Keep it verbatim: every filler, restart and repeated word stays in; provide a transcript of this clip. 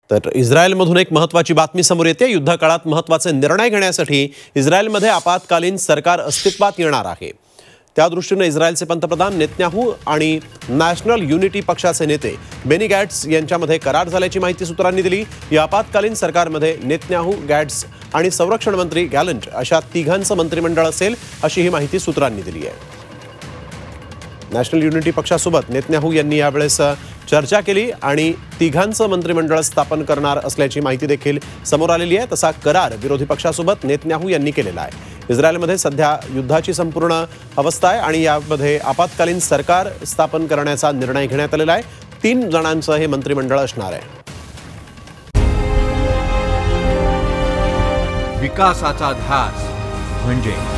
तर इस्रायलमधून एक महत्त्वाची बातमी समोर येते। युद्धकाळात महत्त्वाचे निर्णय घेण्यासाठी इस्रायलमध्ये आपत्कालीन सरकार अस्तित्वात येणार आहे। त्या दृष्टीने इस्रायलचे पंतप्रधान नेतन्याहू आणि नॅशनल युनिटी पक्षाचे नेते बेनी गॅट्स यांच्यामध्ये करार झाल्याची माहिती सूत्रांनी दिली। या आपत्कालीन सरकारमध्ये नेतन्याहू, गॅट्स आणि संरक्षण मंत्री गॅलंट अशा तिघांचं मंत्रिमंडळ असेल, अशी ही माहिती सूत्रांनी दिली आहे। नॅशनल युनिटी पक्षासोबत नेतन्याहू यांनी यावेळेस चर्चा केली आणि तिघांचं मंत्रिमंडळ स्थापन करणार असल्याची माहिती देखील समोर आलेली आहे। तसा करार विरोधी पक्षासोबत नेतन्याहू यांनी केलेला आहे। इस्रायलमध्ये सध्या युद्धाची संपूर्ण अवस्था आहे आणि यामध्ये आपत्कालीन सरकार स्थापन करण्याचा निर्णय घेण्यात आलेला आहे। तीन जणांचं हे मंत्रिमंडळ असणार आहे। विकासाचा ध्यास म्हणजे